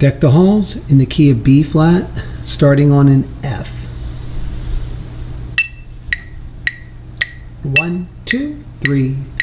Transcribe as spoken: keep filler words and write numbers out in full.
Deck the Halls in the key of B flat, starting on an F. One, two, three.